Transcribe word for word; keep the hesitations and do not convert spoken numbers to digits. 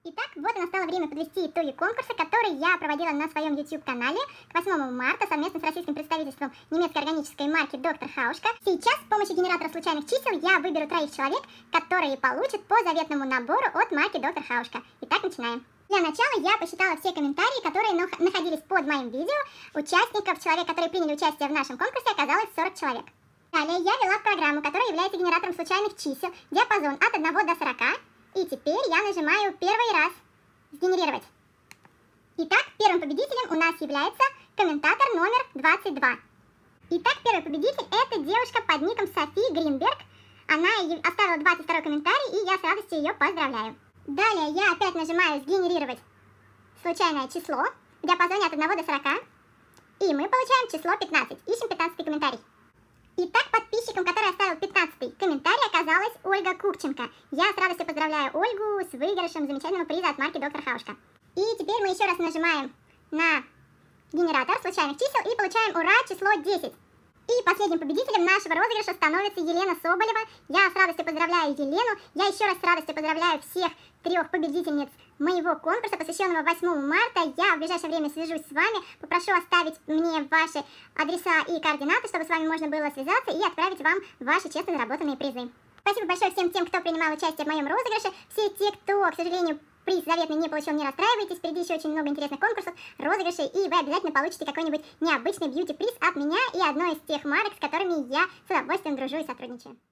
Итак, вот и настало время подвести итоги конкурса, который я проводила на своем YouTube-канале к восьмому марта совместно с российским представительством немецкой органической марки доктор Хаушка. Сейчас с помощью генератора случайных чисел я выберу троих человек, которые получат по заветному набору от марки доктор Хаушка. Итак, начинаем. Для начала я посчитала все комментарии, которые находились под моим видео. Участников, человек, которые приняли участие в нашем конкурсе, оказалось сорок человек. Далее я ввела в программу, которая является генератором случайных чисел, диапазон от одного до сорока. И теперь я нажимаю первый раз «Сгенерировать». Итак, первым победителем у нас является комментатор номер двадцать два. Итак, первый победитель – это девушка под ником Софи Гринберг. Она оставила двадцать второй комментарий, и я с радостью ее поздравляю. Далее я опять нажимаю «Сгенерировать случайное число» в диапазоне от одного до сорока. И мы получаем число пятнадцать. Ищем пятнадцатый комментарий. Итак, подписчиком, который оставил пятнадцатый комментарий, оказалась Ольга Купченко. Я с радостью поздравляю Ольгу с выигрышем замечательного приза от марки доктор Хаушка. И теперь мы еще раз нажимаем на генератор случайных чисел и получаем ура, число десять. И последним победителем нашего розыгрыша становится Елена Соболева. Я с радостью поздравляю Елену. Я еще раз с радостью поздравляю всех трех победительниц моего конкурса, посвященного восьмому марта. Я в ближайшее время свяжусь с вами, попрошу оставить мне ваши адреса и координаты, чтобы с вами можно было связаться и отправить вам ваши честно заработанные призы. Спасибо большое всем тем, кто принимал участие в моем розыгрыше. Все те, кто, к сожалению, приз заветный не получил, не расстраивайтесь. Впереди еще очень много интересных конкурсов, розыгрышей, и вы обязательно получите какой-нибудь необычный бьюти-приз от меня и одной из тех марок, с которыми я с удовольствием дружу и сотрудничаю.